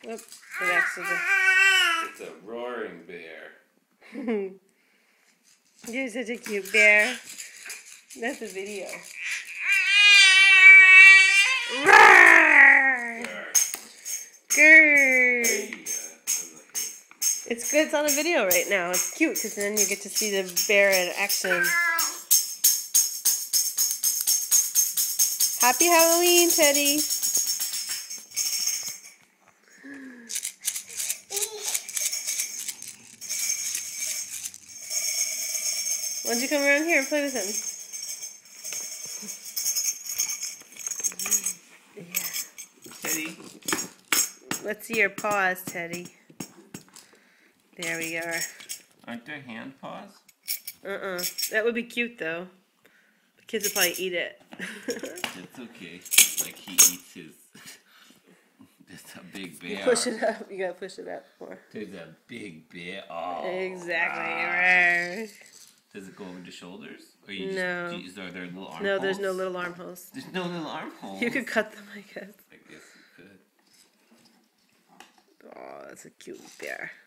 Oop, it accident. It's a roaring bear. You're such a cute bear. That's a video. Grrr. It's good. It's on a video right now. It's cute because then you get to see the bear in action. Happy Halloween, Teddy. Why don't you come around here and play with him? Yeah. Teddy. Let's see your paws, Teddy. There we are. Aren't there hand paws? That would be cute, though. The kids would probably eat it. It's okay. Like he eats his... It's a big bear. You push it up. You gotta push it up more. There's a big bear. Oh. Exactly. Does it go over the shoulders? Or you No. Just, are there little arm No, holes? there's no little arm holes. There's no little arm holes. You could cut them, I guess. I guess you could. Oh, that's a cute bear.